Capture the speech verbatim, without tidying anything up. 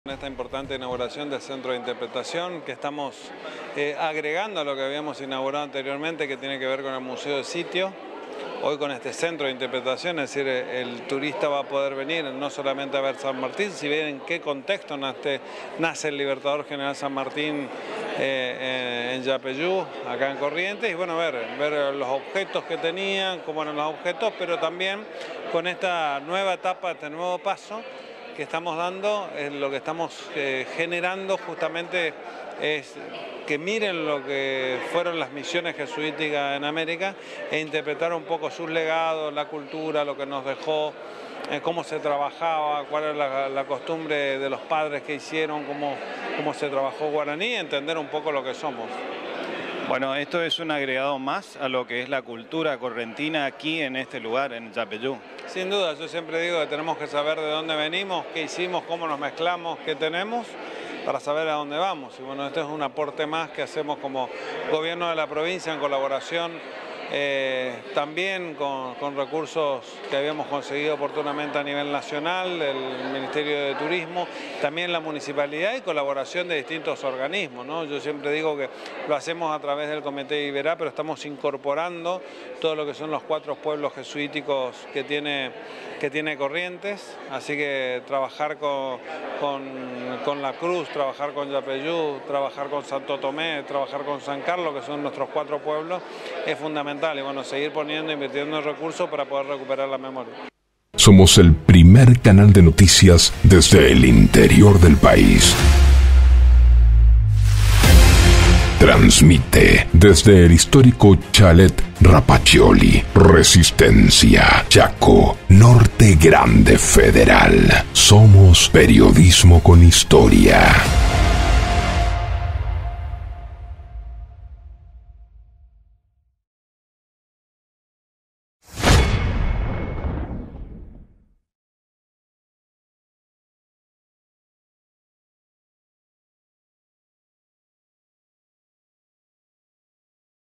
En esta importante inauguración del Centro de Interpretación que estamos eh, agregando a lo que habíamos inaugurado anteriormente, que tiene que ver con el Museo de Sitio. Hoy con este Centro de Interpretación, es decir, el turista va a poder venir no solamente a ver San Martín, si bien en qué contexto nace, nace el Libertador General San Martín eh, en Yapeyú, acá en Corrientes, y bueno, ver, ver los objetos que tenían, cómo eran los objetos, pero también con esta nueva etapa, este nuevo paso que estamos dando, eh, lo que estamos eh, generando justamente es que miren lo que fueron las misiones jesuíticas en América e interpretar un poco sus legados, la cultura, lo que nos dejó, eh, cómo se trabajaba, cuál era la, la costumbre de los padres que hicieron, cómo, cómo se trabajó guaraní, entender un poco lo que somos. Bueno, esto es un agregado más a lo que es la cultura correntina aquí en este lugar, en Yapeyú. Sin duda, yo siempre digo que tenemos que saber de dónde venimos, qué hicimos, cómo nos mezclamos, qué tenemos, para saber a dónde vamos. Y bueno, este es un aporte más que hacemos como gobierno de la provincia en colaboración eh, también con, con recursos que habíamos conseguido oportunamente a nivel nacional, el Ministerio de Turismo, también la municipalidad y colaboración de distintos organismos, ¿no? Yo siempre digo que lo hacemos a través del Comité de Iberá, pero estamos incorporando todo lo que son los cuatro pueblos jesuíticos que tiene, que tiene Corrientes, así que trabajar con, con, con La Cruz, trabajar con Yapeyú, trabajar con Santo Tomé, trabajar con San Carlos, que son nuestros cuatro pueblos, es fundamental. Y bueno, seguir poniendo, invirtiendo recursos para poder recuperar la memoria. Somos el primer canal de noticias desde el interior del país. Transmite desde el histórico Chalet Rapaccioli, Resistencia, Chaco, Norte Grande Federal. Somos periodismo con historia.